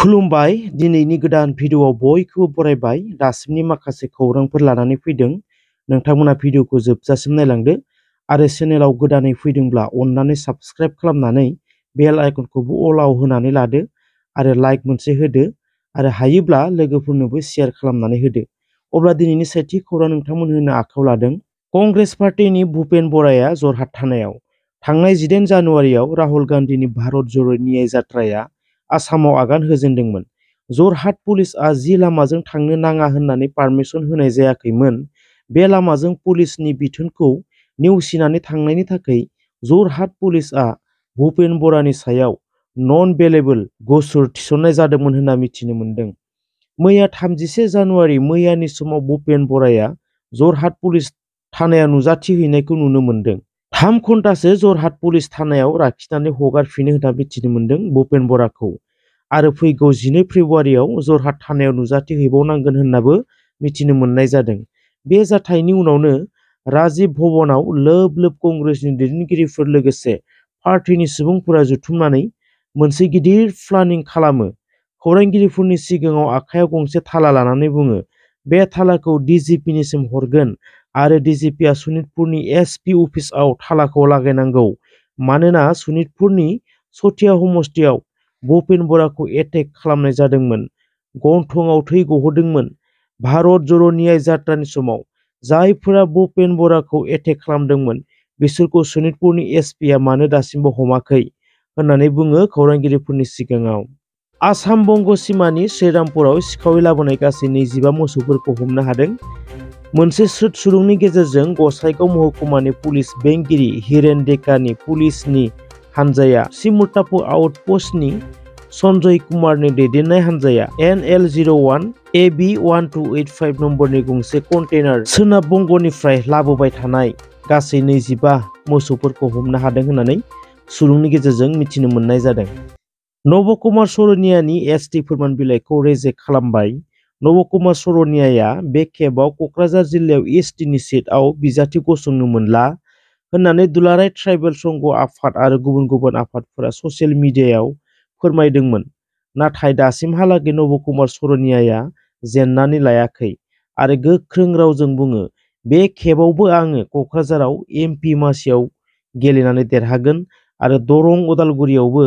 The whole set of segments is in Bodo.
खुलुमबाय दिनैनि गोदान भिडिअआव बयखौबो बरायबाय दासिमनि माखासे खौरांफोर लानानै फैदों नोंथांमोना भिडिअखौ जोबजासिम नायलांदो आरो चेनेलाव गोदानै फैदोंब्ला अन्नानै साबस्क्राइब खालामनानै बेल आइकनखौबो अलाव होनानै लादो आरो लाइक मोनसे होदो आरो हायोब्ला लोगोफोरनोबो शेयार खालामनानै होदो। अब्ला दिनैनि सेथि खौरां नोंथांमोन होनो आखायाव लादों। कंग्रेस पार्टीनि भुपेन बराया जरहाट थानायाव थांनाय 18 जानुवारियाव राहुल गान्धीनि भारत ज'रो न्याय जात्राया आसामाव आगान होजेनदोंमोन। जरहाट पुलिसआ जि लामाजों थांनो नाङा होननानै पारमिसन होनाय जायाखैमोन। बे लामाजों पुलिसनि बिथोनखौ नेवसिनानै थांनायनि थाखाय जरहाट पुलिसआ भुपेन बरानि सायाव नन बेलेबल गसुर थिसननाय जादोंमोन होनना मिथिनो मोन्दों। मैया 31 जानुवारि मैयानि समाव भुपेन बराया जरहाट पुलिस थानायाव नुजाथिहैनायखौ नुनो मोन्दों। 3 घन्टासो जरहाट पुलिस थानायाव लाखिनानै हगारफिनो होनना मिथिनो मोन्दों भुपेन बराखौ आरो फैगौ 12 फेब्रुवारियाव जरहाट थानायाव नुजाथिहैबावनांगोन होननाबो मिथिनो मोननाय जादों। बे जाथायनि उनावनो राजीव भवनाव लोब लोब कंग्रेसनि दैदेनगिरिफोर लोगोसे पार्टीनि सुबुंफोरा जुथुमनानै मोनसे गिदिर प्लानिं खालामो। खौरांगिरिफोरनि सिगाङाव आखायाव गंसे थाला लानानै बुङो, बे थालाखौ डिजिपिनिसिम हरगोन आरो डिजिपिआ सनितपुरनि एसपि अफिसआव थालाखौ लागायनांगौ मानोना सनितपुरनि सथिया समस्तियाव भुपेन बराखौ एटेक खालामनाय जादोंमोन, गन्थंआव थै गहोदोंमोन। भारत ज'रो न्याय जात्रानि समाव जायफोरा भुपेन बराखौ एटेक खालामदोंमोन बिसोरखौ सनितपुरनि एसपिआ मानो दासिमबो हमाखै होननानै बुङो खौरांगिरिफोरनि सिगाङाव। आसाम बंग सिमानि श्रीरामपुराव सिखावै लाबोनाय गासै 25 मोसौफोरखौ हमनो हादों। मोनसे स्रोद सुलुंनि गेजेरजों गसाइगाव महकुमानि पुलिस बेंगिरि हिरेन डेकानि पुलिसनि हानजाया सिमुलतापुर आउटपस्टनि सन्जय कुमारनि दैदेननाय हानजाया NL01 AB 1285 नम्बरनि गंसे कन्टेनार सोनाब बंगनिफ्राय लाबोबाय थानाय गासै 25 मोसौफोरखौ हमनो हादों होननानै सुलुंनि गेजेरजों मिथिनो मोननाय जादों। नबकुमार सरनियानि एसटि फोरमान बिलाइखौ रेजेक्ट खालामबाय। नबकुमार सरनियाया बे खेबाव क'क्राझार जिल्लायाव एसटिनि सिटआव बिजाथि गसंनो मोनला होननानै दुलाराय ट्राइबेल संघ आफाद आरो गुबुन गुबुन आफादफोरा ससियेल मिडियायाव फोरमायदोंमोन। नाथाय दासिमहालागै नबकुमार सरनियाया जेननानै लायाखै आरो गोख्रों रावजों बुङो, बे खेबावबो आङो क'क्राझाराव MP मासियाव गेलेनानै देरहागोन आरो दरं उदालगुरियावबो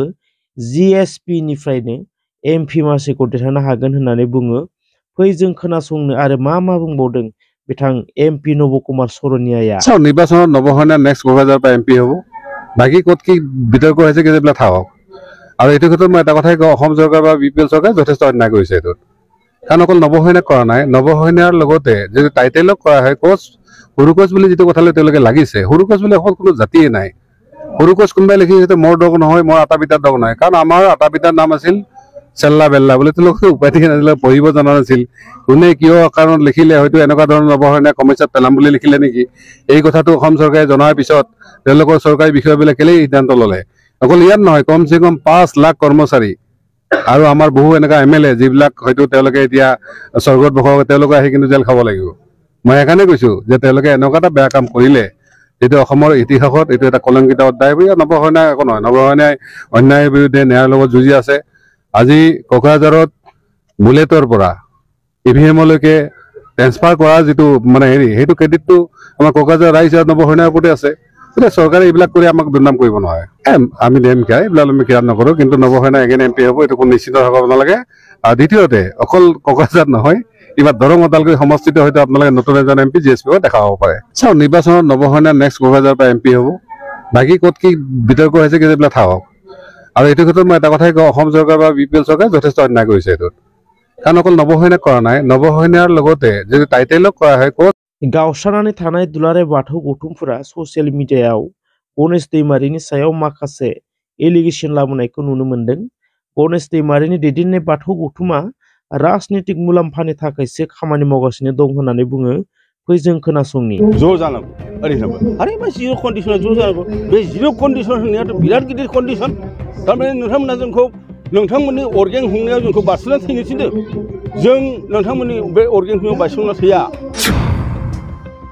GSP निफ्रायनो MP मासिखौ देरहानो हागोन होननानै बुङो। फै जों खोनासंनो आरो मा बुंबावदों बिथां MP नबकुमार सरनियाया। নির্বাচনত নবসৈনিয়া নেক্সট কক্ৰাঝাৰৰ পৰা MP হ'ব। বাকী ক'ত কি বিতৰ্ক হৈছে সেইবিলাক থাকক। আৰু এইটো ক্ষেত্ৰত মই এটা কথাই কওঁ, অসম চৰকাৰ বা BPL চৰকাৰে যথেষ্ট অন্যায় কৰিছে এইটোত। কাৰণ অকল নবসৈনিয়াক কৰা নাই, নবসৈনিয়াৰ লগতে যদি টাইটেলক কৰা হয় কোচ সৰু কোচ বুলি যিটো কথালৈ তেওঁলোকে লাগিছে, সৰু কোচ বুলি অকল কোনো জাতিয়ে নাই। সৰু কোচ কোনোবাই লিখিছে মোৰ ডগ নহয়, মোৰ আটা পিতাৰ ডগ নহয়, কাৰণ আমাৰ আটা পিতাৰ নাম আছিল চেল্লা বেল্লা বুলি তেওঁলোকে উপাধি নাছিলে, পঢ়িব জনা নাছিল। কোনে কিয় কাৰণত লিখিলে হয়তো এনেকুৱা ধৰণৰ নবসৈনিয়াক সমস্যাত পেলাম বুলি লিখিলে নেকি, এই কথাটো অসম চৰকাৰে জনাৰ পিছত তেওঁলোকৰ চৰকাৰী বিষয়বিলাক কেলেই সিদ্ধান্ত ল'লে। অকল ইয়াত নহয়, কমচে কম 5 লাখ কৰ্মচাৰী আৰু আমাৰ বহু এনেকুৱা MLA যিবিলাক হয়তো তেওঁলোকে এতিয়া স্বৰ্গত বসবাস, তেওঁলোকে আহি কিন্তু জেল খাব লাগিব। মই সেইকাৰণে কৈছো যে তেওঁলোকে এনেকুৱা এটা বেয়া কাম কৰিলে যিটো অসমৰ ইতিহাসত এইটো এটা কলংকিত অধ্যায়। নবসৈনিয়া একো নহয়, নবসৈনিয়াই অন্যায়ৰ বিৰুদ্ধে ন্যায়ৰ লগত যুঁজি আছে। আজি কোকৰাঝাৰত বুলেটৰ পৰা EVM-লৈকে ট্ৰেন্সফাৰ কৰা যিটো মানে সেইটো ক্ৰেডিটটো আমাৰ কোকৰাঝাৰ ৰাইজ আৰু নবসৈনিয়াৰ ওপৰতে আছে। গতিকে চৰকাৰে এইবিলাক কৰি আমাক দুৰ্নাম কৰিব নোৱাৰে। আমি নেম খাই এইবিলাক আমি কেয়াৰ নকৰোঁ, কিন্তু নবসৈনিয়া এগেইন MP হ'ব, এইটো কোনো নিশ্চিত হ'ব নালাগে। আৰু দ্বিতীয়তে অকল কোকৰাঝাৰ নহয়, কিবা দৰং ওদালগুৰি সমষ্টিতে হয়তো আপোনালোকে নতুন এজন MP GSP দেখা হ'ব পাৰে। চাওক, নিৰ্বাচনত নবসৈনিয়া নেক্সট কোকৰাঝাৰৰ পৰা MP হ'ব। বাকী ক'ত কি বিতৰ্ক হৈছে সেইবিলাক থাকক। আৰু এইটো ক্ষেত্ৰত মই এটা কথাই কওঁ, অসম চৰকাৰ বা BPL চৰকাৰে যথেষ্ট অন্যায় কৰিছে এইটোত। কাৰণ অকল নবসৈনিয়াক কৰা নাই, নবসৈনিয়াৰ লগতে যদি টাইটেলক কৰা হয় ক'ত गावस्रानानै थानाय दुलाराय बाथौ गौथुमफोरा ससियेल मिडियायाव गणेश दैमारिनि सायाव माखासे एलिगेशन लाबोनायखौ नुनो मोन्दों। गणेश दैमारिनि दैदेननाय बाथौ गौथुमा राजनीतिक मुलाम्फानि थाखायसो खामानि मावगासिनो दं होननानै बुङो। फै जों खोनासंनि। ज' जानांगौ ओरैनोबो आरो मा जिर' कन्डिसना ज' जानांगौ। बे जिर' कन्डिसन होननायाथ' बिराद गिदिर कन्डिसन। थारमाने नोंथांमोना जोंखौ नोंथांमोननि अर्गें हुंनायाव जोंखौ बारस'ना थैनो थिनदों। जों नोंथांमोननि बे अर्गें हुंनायाव बारस'ना थैया।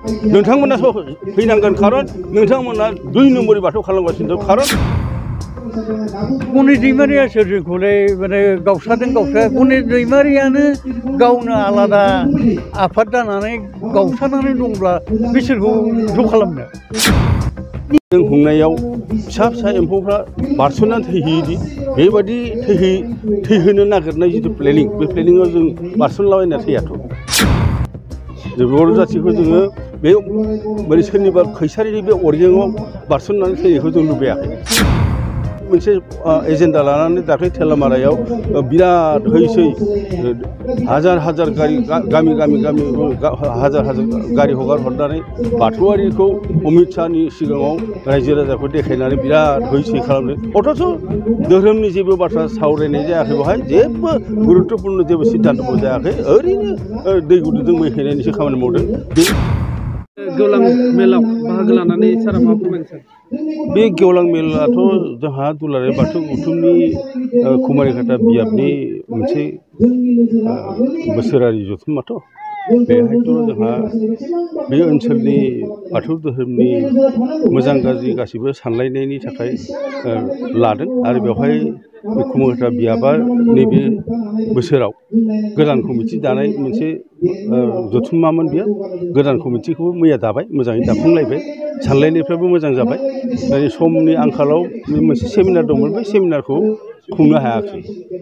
नोंथांमोनासो फैनांगोन, खारन नोंथांमोना 2 नम्बरनि बाथौ खालामगासिनो दं। खारन गणेश दैमारिया सोरखौलाय माने गावस्रादों गणेश दैमारियानो गावनो आलादा आफाद जानानै गावस्रानानै दंब्ला बिसोरखौ ज' खालामनो जों हुंनायाव फिसा फिसा एम्फौफ्रा बारस'नानै थैहैयोदि बेबायदि थैहोनो नागिरनाय जिथु प्लेनिं बे प्लेनिङाव जों बारस'नलाबायना थैयाथ' जों बर' जाथिखौ जोङो बे माने सोरनिबा खैसारिनि बे अरगेङाव बारस'ननानै थैनायखौ जों नुबायाखै मोनसे एजेन्डा लानानै दाख्लै थेलामारायाव बिराद हैसै हाजार हाजार गामि हाजार गारि हगार हरनानै बाथौआरिखौ अमित शाहनि सिगाङाव रायजो राजाखौ देखायनानै बिराद हैसै खालामदों अथ'च' धोरोमनि जेबो बाथ्रा सावरायनाय जायाखै बेवहाय जेबो गुरुत्तपुर्ण जेबो सिद्धान्तबो जायाखै ओरैनो दै गुदुंजों मै हैनायनिसो खामानि मावदों गेवलां मेलाव बाहागो लानानै सारा मा फोरमायनो सानो बे गेवलां मेलाथ' जोंहा दुलाराय बाथौ गौथुमनि कुमारिघाटा बियाबनि मोनसे बोसोरारि जथुम्माथ' बेहायथ' जोंहा बे ओनसोलनि बाथौ धोरोमनि मोजां गाज्रि गासिबो सानलायनायनि थाखाय लादों आरो बेवहाय कुमारिघाटा बियाबा नैबे बोसोराव गोदान कमिटि दानाय मोनसे जथुम्मामोन बेयो गोदान कमिटिखौबो मैया दाबाय मोजाङै दाफुंलायबाय सानलायनायफ्राबो मोजां जाबाय दानि समनि आंखालाव मोनसे सेमिनार दंमोन बे सेमिनारखौ खुंनो हायाखै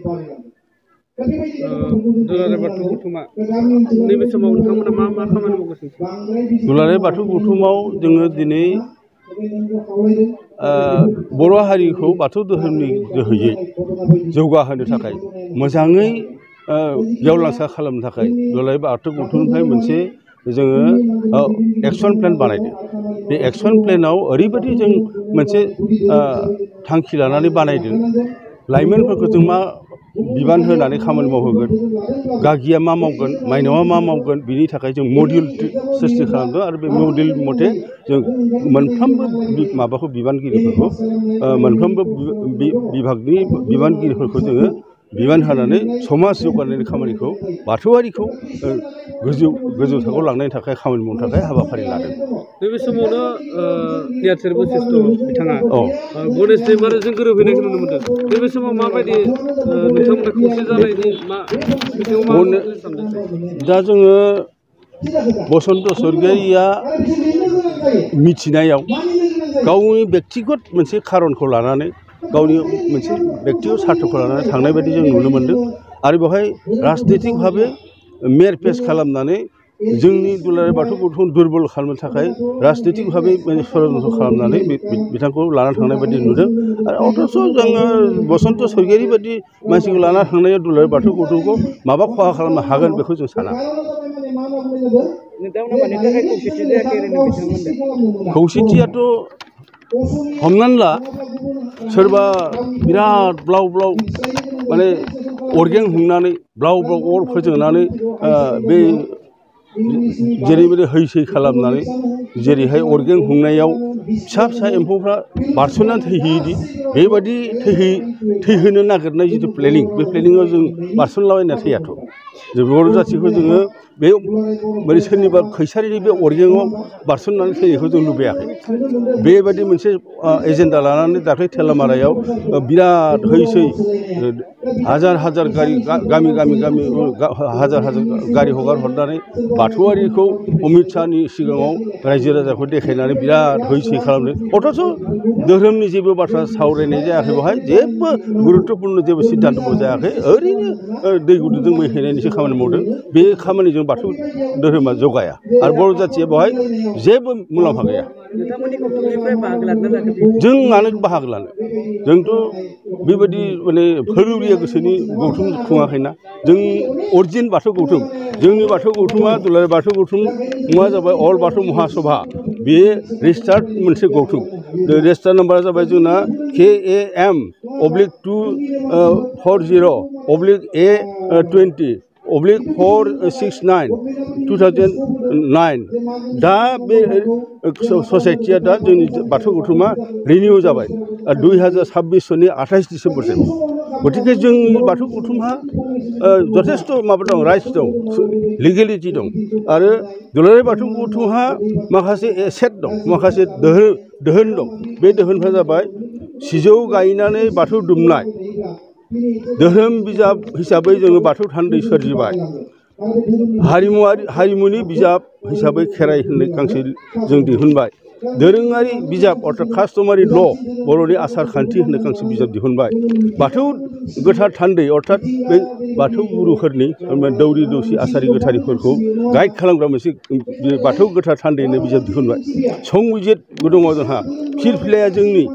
दुलाराय बाथौ गौथुमा नैबे समाव नोंथांमोना मा खामानि मावगासिनो दुलाराय बाथौ गौथुमाव जोङो दिनै बर' हारिखौ बाथौ धोरोमनि जोहैयै जौगाहोनो थाखाय मोजाङै गेवलांसार खालामनो थाखाय दुलाराय बाथौ गौथुमनिफ्राय मोनसे जोङो एक्सन प्लेन बानायदों बे एक्सन प्लेनाव ओरैबायदि जों मोनसे थांखि लानानै बानायदों लाइमोनफोरखौ जों मा बिबान होनानै खामानि मावहोगोन गागिया मा मावगोन माइनावा मा मावगोन बिनि थाखाय जों मडिउल सृष्टि खालामदों आरो बे मडिउल मथे जों मोनफ्रोमबो माबाखौ बिबानगिरिफोरखौ मोनफ्रोमबो बिभागनि बिबानगिरिफोरखौ जोङो बिबान होनानै समाज जौगानायनि खामानिखौ बाथौआरिखौ गोजौ थाखोआव लांनायनि थाखाय खामानि मावनो थाखाय हाबाफारि लादों नैबे समावनो गियाथेर बशिष्ठ बिथाङा गणेश दैमारिजों गोरोबहैनायखौ नुनो मोनदों नैबे समाव माबायदि नोंथांमोना खौसे जानायनि दा जोङो बसन्त स्वर्गियारिया मिथिनायाव गावनि बेक्तिगत मोनसे खारनखौ लानानै गावनि मोनसे बेक्तिगत सार्थखौ लानानै थांनाय बायदि जों नुनो मोन्दों आरो बेवहाय राजनितिक भाबे मेर पेस खालामनानै जोंनि दुलाराय बाथौ गौथुमखौ दुरबल खालामनो थाखाय राजनितिक भाबे षड़यन्त्र खालामनानै बिथांखौ लाना थांनाय बायदि नुदों आरो अथ'च' जोङो बसन्त स्वर्गियारि बायदि मानसिखौ लाना थांनायाव दुलाराय बाथौ गौथुमखौ माबा खहा खालामनो हागोन बेखौ जों साना खौसेथियाथ' हमनानै ला सोरबा बिराद ब्लाव ब्लाव माने अरगें हुंनानै ब्लाव ब्लाव अर फोजोंनानै बे जेरैबायदि हैसै खालामनानै जेरैहाय अरगें हुंनायाव फिसा फिसा एम्फौफ्रा बारस'नानै थैहैयोदि बेबायदि थैहोनो नागिरनाय जिथु प्लेनिं बे प्लेनिङाव जों बारस'नलाबायना थैयाथ' जों बर' जाथिखौ जोङो बे माने सोरनिबा खैसारिनि बे अरगेङाव बारस'ननानै थैनायखौ जों नुबायाखै बेबायदि मोनसे एजेन्डा लानानै दाख्लै थेलामारायाव बिराद हैसै हाजार हाजार गामि हाजार गारि हगार हरनानै बाथौआरिखौ अमित शाहनि सिगाङाव रायजो राजाखौ देखायनानै बिराद हैसै खालामदों अथ'च' धोरोमनि जेबो बाथ्रा सावरायनाय जायाखै बेवहाय जेबो गुरुत्तपुर्ण जेबो सिद्धान्तबो जायाखै ओरैनो दै गुदुंजों मै हैनायनिसो खामानि मावदों बे खामानिजों बाथौ धोरोमा जौगाया आरो बर' जाथिया बेवहाय जेबो मुलाम्फा गैया जों मानो बाहागो लानो जोंथ' बेबायदि माने फोरौरिया गोसोनि गौथुम खुङाखैना जों अरिजिन बाथौ गौथुम जोंनि बाथौ गौथुमा दुलाराय बाथौ गौथुमा जाबाय अल बाथौ महासभा बे रेजिस्टार्ड मोनसे गौथुम रेजिस्टार नाम्बारा जाबाय जोंना KAM/240/A20/469/2009 दा बे ससाइटिया दा जोंनि बाथौ गौथुमा रिनिउ जाबाय 2026 सननि 28 डिसेम्बरसिम गतिके जोंनि बाथौ गौथुमहा जथेस्थ' माबा दं राइट्स दं लिगेलिटि दं आरो दुलाराय बाथौ गौथुमहा माखासे एसेट दं माखासे दोहोन दं बे दोहोनफ्रा जाबाय सिजौ गायनानै बाथौ दुमनाय धोरोम बिजाब हिसाबै जोङो बाथौ थान्दै सोरजिबाय हारिमुनि बिजाब हिसाबै खेराइ होननाय गांसे जों दिहुनबाय दोरोङारि बिजाब अर्थात कास्टमारि ल बर'नि आसार खान्थि होननाय गांसे बिजाब दिहुनबाय बाथौ गोथार थान्दै अर्थात बे बाथौ गुरुफोरनि दौरि दौसि आसारि गोथारिफोरखौ गाइड खालामग्रा मोनसे बाथौ गोथार थान्दै होननाय बिजाब दिहुनबाय संबिजित दङ जोंहा फिरफिलाया जोंनि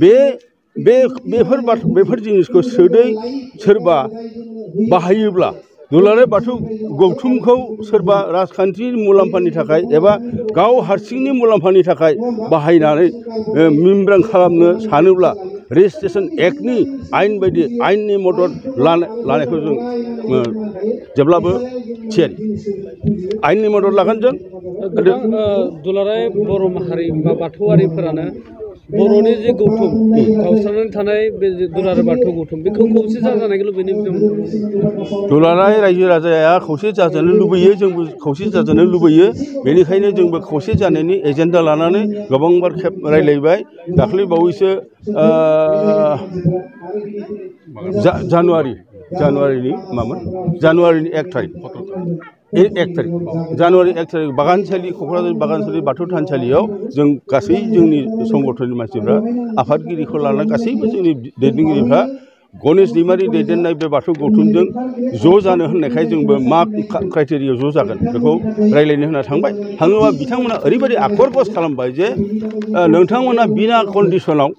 बेफोर जिनिसखौ सोरबा बाहायोब्ला दुलाराय बाथौ गौथुमखौ सोरबा राजखान्थिनि मुलाम्फानि थाखाय एबा गाव हारसिंनि मुलाम्फानि थाखाय बाहायनानै मिमब्रां खालामनो सानोब्ला रेजिस्ट्रेसन एक्टनि आयेन बायदि आयेननि मदद लानायखौ जों जेब्लाबो थियारि आयेननि मदद लागोन जों दुलाराय बर' माहारि बा बाथौआरिफोरानो बर'नि जे गौथुम गावस्रानानै थानाय बे दुलाराय बाथौ गौथुम बेखौ खौसे जाजानायखौ लुबैनो दुलाराय रायजो राजाया खौसे जाजानो लुबैयो जोंबो खौसे जाजानो लुबैयो बेनिखायनो जोंबो खौसे जानायनि एजेन्डा लानानै गोबांबार खेब रायलायबाय दाख्लै बावैसो जानुवारिनि 1 थारिख जानुवारि 1 थारिख बागानसालि क'क्राझार बागानसालि बाथौ थानसालियाव जों गासै जोंनि संगठननि मानसिफ्रा आफादगिरिखौ लानानै गासैबो जोंनि दैदेनगिरिफ्रा गणेश दैमारि दैदेननाय बे बाथौ गौथुमजों ज' जानो होननायखाय जोंबो मा क्राइटेरियायाव ज' जागोन बेखौ रायलायनो होनना थाङोबा बिथांमोना ओरैबायदि आकर्बस खालामबाय जे नोंथांमोना बिना कन्डिसनाव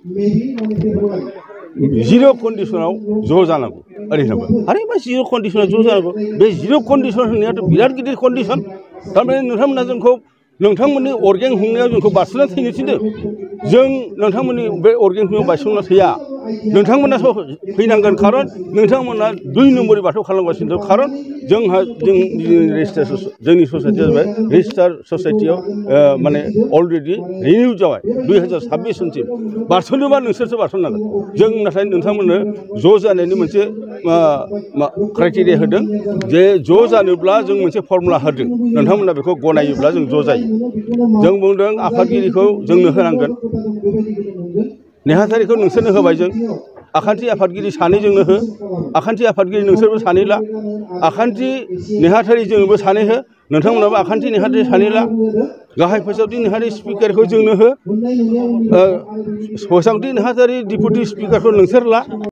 जिर' कन्डिसनाव ज' जानांगौ ओरैनोबो आरे मा जिर' कन्डिसनाव ज' जानांगौ बे जिर' कन्डिसन होननायाथ' बिराद गिदिर कन्डिसन थारमाने नोंथांमोना जोंखौ नोंथांमोननि अर्गें हुंनायाव जोंखौ बारस'ना थैनो थिनदों जों नोंथांमोननि बे अर्गें हुंनायाव बारस'ना थैया नोंथांमोनासो फैनांगोन खारन नोंथांमोना 2 नम्बरनि बाथौ खालामगासिनो दं खारन जोंनि ससाइटिया जाबाय रेजिस्टार ससाइटियाव माने अलरेडि रिनिउ जाबाय 2026 सनसिम बारस'नोबा नोंसोरसो बारस'नांगोन जों नाथाय नोंथांमोननो ज' जानायनि मोनसे क्राइटेरिया होदों जे ज' जानोब्ला जों मोनसे फर्मुला होदों नोंथांमोना बेखौ गनायोब्ला जों ज' जायो जों बुंदों आफादगिरिखौ जोंनो होनांगोन नेहाथारिखौ नोंसोरनो होबाय जों आखान्थि आफादगिरि सानैजोंनो हो आखान्थि आफादगिरि नोंसोरबो सानै ला आखान्थि नेहाथारि जोंबो सानै हो नोंथांमोनाबो आखान्थि नेहाथारि सानै ला गाहाय फोसावथि नेहाथारि स्पिकारखौ जोंनो हो फोसावथि नेहाथारि डिपुटि स्पिकारखौ नोंसोर ला